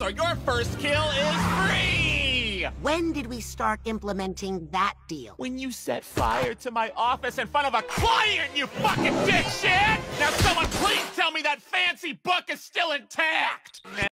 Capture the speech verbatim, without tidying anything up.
or your first kill is free! When did we start implementing that deal? When you set fire to my office in front of a client, you fucking dipshit! Now someone please tell me that fancy book is still intact!